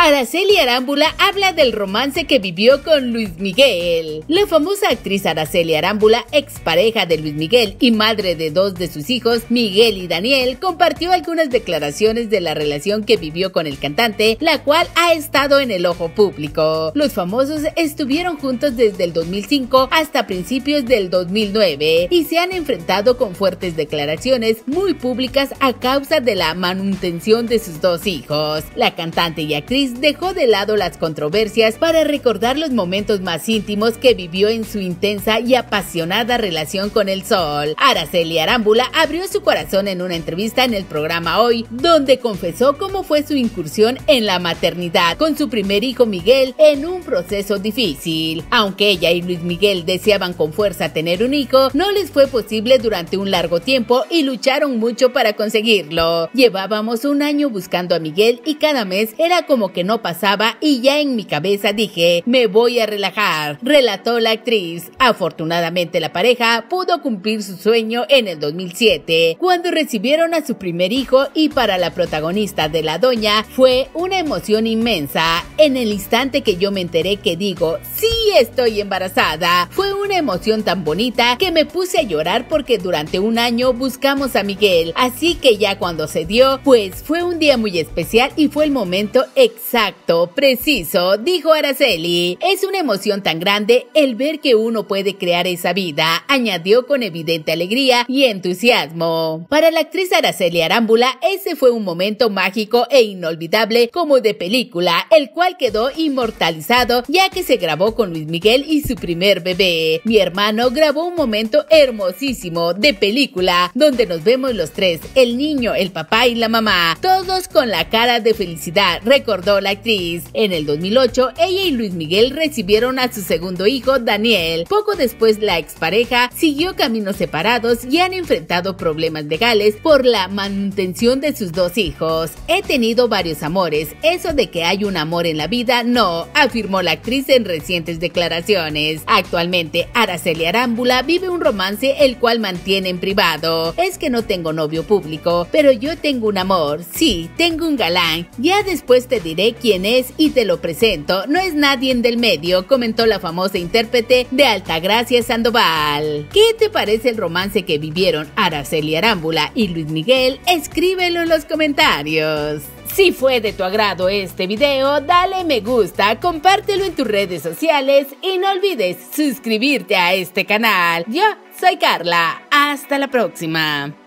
Araceli Arámbula habla del romance que vivió con Luis Miguel. La famosa actriz Araceli Arámbula, expareja de Luis Miguel y madre de dos de sus hijos, Miguel y Daniel, compartió algunas declaraciones de la relación que vivió con el cantante, la cual ha estado en el ojo público. Los famosos estuvieron juntos desde el 2005 hasta principios del 2009 y se han enfrentado con fuertes declaraciones muy públicas a causa de la manutención de sus dos hijos. La cantante y actriz dejó de lado las controversias para recordar los momentos más íntimos que vivió en su intensa y apasionada relación con el sol. Araceli Arámbula abrió su corazón en una entrevista en el programa Hoy, donde confesó cómo fue su incursión en la maternidad con su primer hijo Miguel en un proceso difícil. Aunque ella y Luis Miguel deseaban con fuerza tener un hijo, no les fue posible durante un largo tiempo y lucharon mucho para conseguirlo. Llevábamos un año buscando a Miguel y cada mes era como que no pasaba y ya en mi cabeza dije, me voy a relajar, relató la actriz. Afortunadamente la pareja pudo cumplir su sueño en el 2007, cuando recibieron a su primer hijo, y para la protagonista de La Doña fue una emoción inmensa. En el instante que yo me enteré que digo, sí estoy embarazada, fue una emoción tan bonita que me puse a llorar porque durante un año buscamos a Miguel, así que ya cuando se dio, pues fue un día muy especial y fue el momento exacto, preciso, dijo Araceli. Es una emoción tan grande el ver que uno puede crear esa vida, añadió con evidente alegría y entusiasmo. Para la actriz Araceli Arámbula, ese fue un momento mágico e inolvidable como de película, el cual quedó inmortalizado ya que se grabó con Luis Miguel y su primer bebé. Mi hermano grabó un momento hermosísimo de película, donde nos vemos los tres, el niño, el papá y la mamá, todos con la cara de felicidad, recordó la actriz. En el 2008, ella y Luis Miguel recibieron a su segundo hijo, Daniel. Poco después, la expareja siguió caminos separados y han enfrentado problemas legales por la manutención de sus dos hijos. He tenido varios amores, eso de que hay un amor en la vida, no, afirmó la actriz en recientes declaraciones. Actualmente, Araceli Arámbula vive un romance el cual mantiene en privado. Es que no tengo novio público, pero yo tengo un amor, sí, tengo un galán. Ya después te diré quién es y te lo presento, no es nadie del medio, comentó la famosa intérprete de Altagracia Sandoval. ¿Qué te parece el romance que vivieron Araceli Arámbula y Luis Miguel? Escríbelo en los comentarios. Si fue de tu agrado este video, dale me gusta, compártelo en tus redes sociales y no olvides suscribirte a este canal. Yo soy Carla, hasta la próxima.